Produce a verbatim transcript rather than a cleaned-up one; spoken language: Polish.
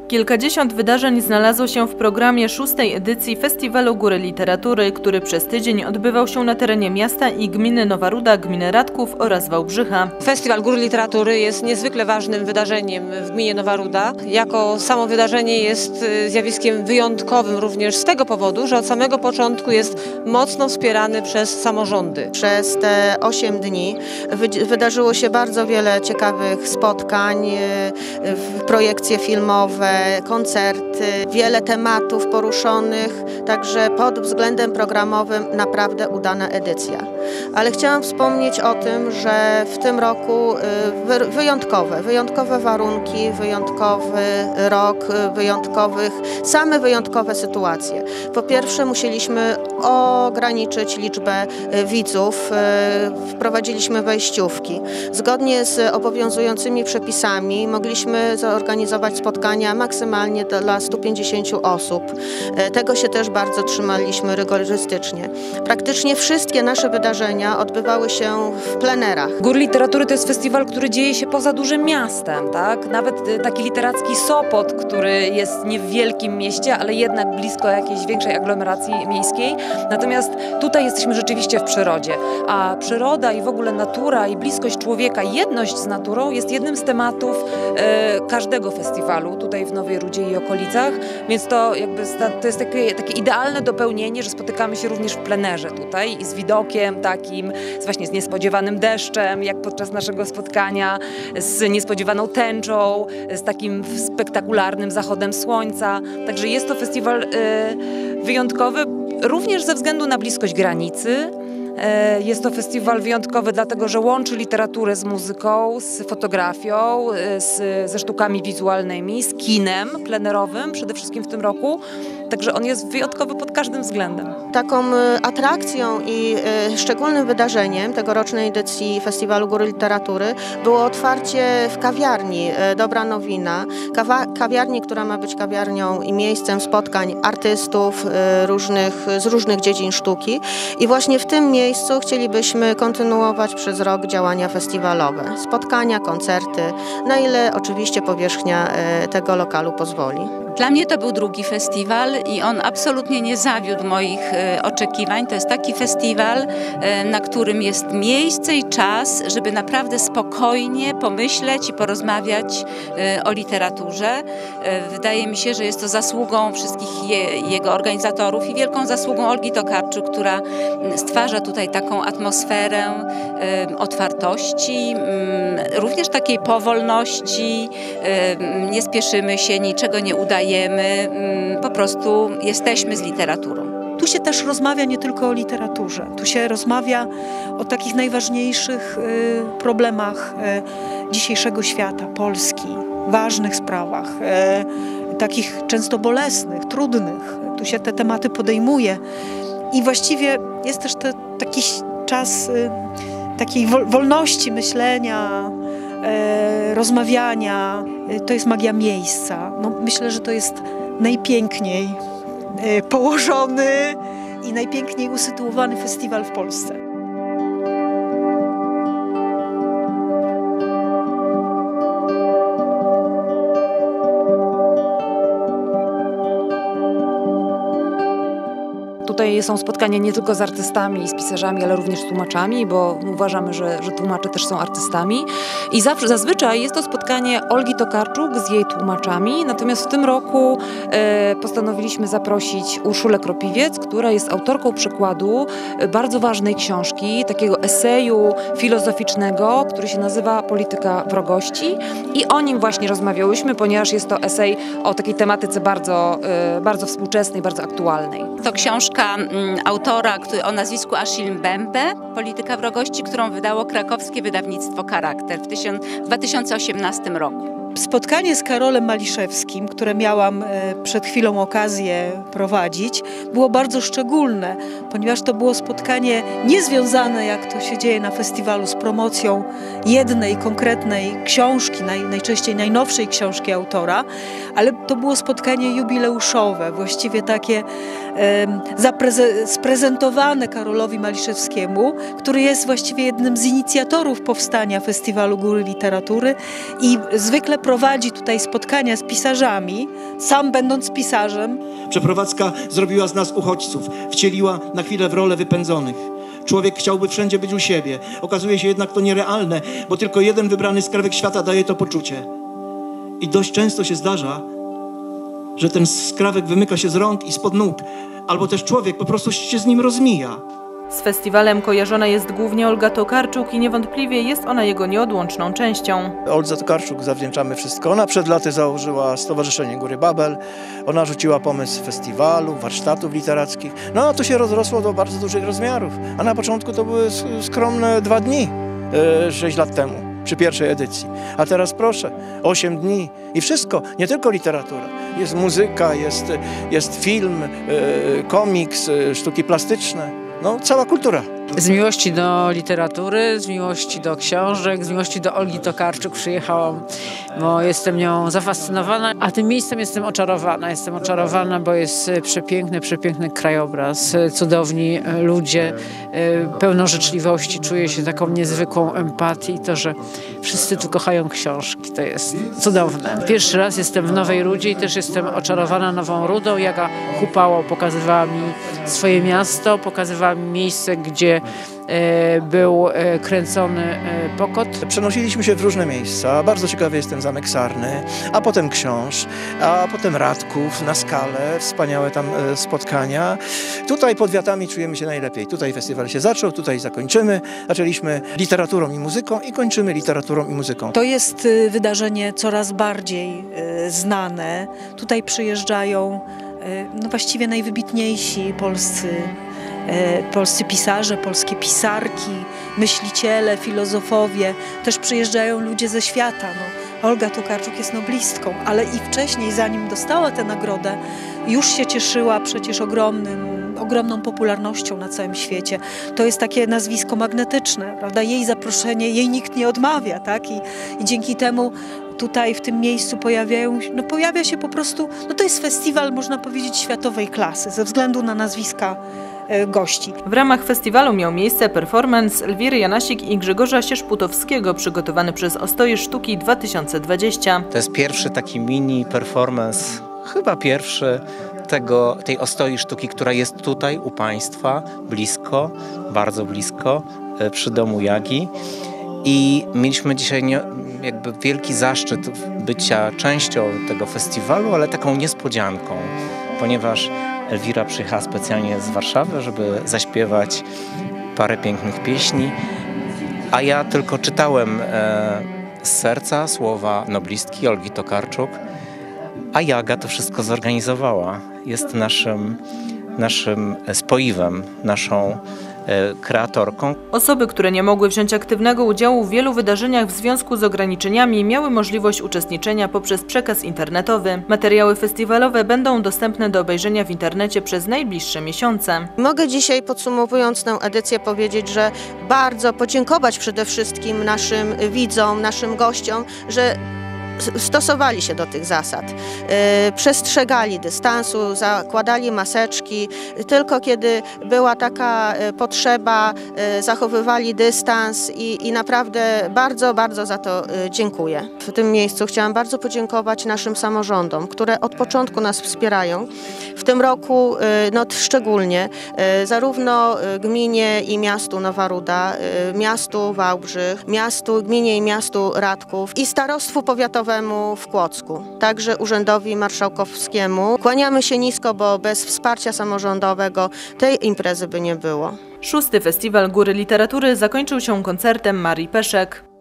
Kilkadziesiąt wydarzeń znalazło się w programie szóstej edycji Festiwalu Góry Literatury, który przez tydzień odbywał się na terenie miasta i gminy Nowa Ruda, gminy Radków oraz Wałbrzycha. Festiwal Góry Literatury jest niezwykle ważnym wydarzeniem w gminie Nowa Ruda. Jako samo wydarzenie jest zjawiskiem wyjątkowym również z tego powodu, że od samego początku jest mocno wspierany przez samorządy. Przez te osiem dni wydarzyło się bardzo wiele ciekawych spotkań, projekcje filmowe, koncerty, wiele tematów poruszonych, także pod względem programowym naprawdę udana edycja. Ale chciałam wspomnieć o tym, że w tym roku wyjątkowe, wyjątkowe warunki, wyjątkowy rok, wyjątkowych, same wyjątkowe sytuacje. Po pierwsze musieliśmy ograniczyć liczbę widzów, wprowadziliśmy wejściówki. Zgodnie z obowiązującymi przepisami mogliśmy zorganizować spotkania maksymalnie dla stu pięćdziesięciu osób. Tego się też bardzo trzymaliśmy rygorystycznie. Praktycznie wszystkie nasze wydarzenia odbywały się w plenerach. Góry Literatury to jest festiwal, który dzieje się poza dużym miastem, tak? Nawet taki literacki Sopot, który jest nie w wielkim mieście, ale jednak blisko jakiejś większej aglomeracji miejskiej. Natomiast tutaj jesteśmy rzeczywiście w przyrodzie, a przyroda i w ogóle natura i bliskość człowieka, jedność z naturą jest jednym z tematów e, każdego festiwalu tutaj w Nowej Rudzie i okolicach, więc to jakby to jest takie, takie idealne dopełnienie, że spotykamy się również w plenerze tutaj i z widokiem takim, z właśnie z niespodziewanym deszczem, jak podczas naszego spotkania, z niespodziewaną tęczą, z takim spektakularnym zachodem słońca. Także jest to festiwal y, wyjątkowy, również ze względu na bliskość granicy. Jest to festiwal wyjątkowy dlatego, że łączy literaturę z muzyką, z fotografią, z, ze sztukami wizualnymi, z kinem plenerowym przede wszystkim w tym roku. Także on jest wyjątkowy pod każdym względem. Taką atrakcją i szczególnym wydarzeniem tegorocznej edycji Festiwalu Góry Literatury było otwarcie w kawiarni Dobra Nowina. Kawa kawiarni, która ma być kawiarnią i miejscem spotkań artystów różnych, z różnych dziedzin sztuki. I właśnie w tym miejscu miejscu chcielibyśmy kontynuować przez rok działania festiwalowe. Spotkania, koncerty, na ile oczywiście powierzchnia tego lokalu pozwoli. Dla mnie to był drugi festiwal i on absolutnie nie zawiódł moich oczekiwań. To jest taki festiwal, na którym jest miejsce i czas, żeby naprawdę spokojnie pomyśleć i porozmawiać o literaturze. Wydaje mi się, że jest to zasługą wszystkich je, jego organizatorów i wielką zasługą Olgi Tokarczuk, która stwarza tutaj taką atmosferę otwartości, również takiej powolności. Nie spieszymy się, niczego nie udajemy. Po prostu jesteśmy z literaturą. Tu się też rozmawia nie tylko o literaturze, tu się rozmawia o takich najważniejszych problemach dzisiejszego świata, Polski, ważnych sprawach, takich często bolesnych, trudnych. Tu się te tematy podejmuje i właściwie jest też te, taki czas takiej wolności myślenia, rozmawiania. To jest magia miejsca. No, myślę, że to jest najpiękniej położony i najpiękniej usytuowany festiwal w Polsce. Tutaj są spotkania nie tylko z artystami i z pisarzami, ale również z tłumaczami, bo uważamy, że, że tłumacze też są artystami. I zawsze, zazwyczaj jest to spotkanie Olgi Tokarczuk z jej tłumaczami, natomiast w tym roku e, postanowiliśmy zaprosić Urszulę Kropiwiec, która jest autorką przykładu bardzo ważnej książki, takiego eseju filozoficznego, który się nazywa Polityka wrogości i o nim właśnie rozmawiałyśmy, ponieważ jest to esej o takiej tematyce bardzo, e, bardzo współczesnej, bardzo aktualnej. To książka autora o nazwisku Achille Mbembe, Polityka wrogości, którą wydało krakowskie wydawnictwo Charakter w dwa tysiące osiemnastym roku. Spotkanie z Karolem Maliszewskim, które miałam przed chwilą okazję prowadzić, było bardzo szczególne, ponieważ to było spotkanie niezwiązane, jak to się dzieje na festiwalu, z promocją jednej konkretnej książki, naj, najczęściej najnowszej książki autora, ale to było spotkanie jubileuszowe, właściwie takie e, sprezentowane Karolowi Maliszewskiemu, który jest właściwie jednym z inicjatorów powstania Festiwalu Góry Literatury i zwykle prowadzi tutaj spotkania z pisarzami, sam będąc pisarzem. Przeprowadzka zrobiła z nas uchodźców, wcieliła na chwilę w rolę wypędzonych. Człowiek chciałby wszędzie być u siebie. Okazuje się jednak to nierealne, bo tylko jeden wybrany skrawek świata daje to poczucie. I dość często się zdarza, że ten skrawek wymyka się z rąk i spod nóg, albo też człowiek po prostu się z nim rozmija. Z festiwalem kojarzona jest głównie Olga Tokarczuk i niewątpliwie jest ona jego nieodłączną częścią. Oldze Tokarczuk zawdzięczamy wszystko. Ona przed laty założyła Stowarzyszenie Góry Babel. Ona rzuciła pomysł festiwalu, warsztatów literackich. No a to się rozrosło do bardzo dużych rozmiarów. A na początku to były skromne dwa dni, e, sześć lat temu, przy pierwszej edycji. A teraz proszę, osiem dni i wszystko, nie tylko literatura. Jest muzyka, jest, jest film, e, komiks, e, sztuki plastyczne. No, cała kultura. Z miłości do literatury, z miłości do książek, z miłości do Olgi Tokarczuk przyjechałam, bo jestem nią zafascynowana, a tym miejscem jestem oczarowana. Jestem oczarowana, bo jest przepiękny, przepiękny krajobraz, cudowni ludzie, pełno życzliwości, czuję się taką niezwykłą empatię i to, że wszyscy tu kochają książki, to jest cudowne. Pierwszy raz jestem w Nowej Rudzie i też jestem oczarowana Nową Rudą. Jaga Hupało pokazywała mi swoje miasto, pokazywała mi miejsce, gdzie był kręcony Pokot. Przenosiliśmy się w różne miejsca. Bardzo ciekawy jest ten Zamek Sarny, a potem Książ, a potem Radków na Skalę. Wspaniałe tam spotkania. Tutaj pod Wiatami czujemy się najlepiej. Tutaj festiwal się zaczął, tutaj zakończymy. Zaczęliśmy literaturą i muzyką i kończymy literaturą i muzyką. To jest wydarzenie coraz bardziej znane. Tutaj przyjeżdżają no właściwie najwybitniejsi polscy polscy pisarze, polskie pisarki, myśliciele, filozofowie. Też przyjeżdżają ludzie ze świata. No, Olga Tokarczuk jest noblistką, ale i wcześniej, zanim dostała tę nagrodę, już się cieszyła przecież ogromnym, ogromną popularnością na całym świecie. To jest takie nazwisko magnetyczne, prawda? Jej zaproszenie, jej nikt nie odmawia, tak? I, i dzięki temu tutaj w tym miejscu pojawiają, no pojawia się po prostu, no to jest festiwal, można powiedzieć, światowej klasy, ze względu na nazwiska gości. W ramach festiwalu miał miejsce performance Elwiry Janasik i Grzegorza Sierzputowskiego przygotowany przez Ostoje Sztuki dwa tysiące dwadzieścia. To jest pierwszy taki mini performance, chyba pierwszy tego, tej Ostoi Sztuki, która jest tutaj u Państwa, blisko, bardzo blisko, przy domu Jagi. I mieliśmy dzisiaj nie, jakby wielki zaszczyt bycia częścią tego festiwalu, ale taką niespodzianką, ponieważ Elwira przyjechała specjalnie z Warszawy, żeby zaśpiewać parę pięknych pieśni, a ja tylko czytałem e, z serca słowa noblistki Olgi Tokarczuk, a Jaga to wszystko zorganizowała. Jest naszym, naszym spoiwem, naszą kreatorką. Osoby, które nie mogły wziąć aktywnego udziału w wielu wydarzeniach w związku z ograniczeniami, miały możliwość uczestniczenia poprzez przekaz internetowy. Materiały festiwalowe będą dostępne do obejrzenia w internecie przez najbliższe miesiące. Mogę dzisiaj, podsumowując tę edycję, powiedzieć, że bardzo podziękować przede wszystkim naszym widzom, naszym gościom, że stosowali się do tych zasad, yy, przestrzegali dystansu, zakładali maseczki, tylko kiedy była taka potrzeba, yy, zachowywali dystans i, i naprawdę bardzo, bardzo za to yy, dziękuję. W tym miejscu chciałam bardzo podziękować naszym samorządom, które od początku nas wspierają. W tym roku yy, no, szczególnie yy, zarówno gminie i miastu Nowa Ruda, yy, miastu Wałbrzych, miastu, gminie i miastu Radków i starostwu powiatowemu w Kłodzku, także Urzędowi Marszałkowskiemu. Kłaniamy się nisko, bo bez wsparcia samorządowego tej imprezy by nie było. Szósty Festiwal Góry Literatury zakończył się koncertem Marii Peszek.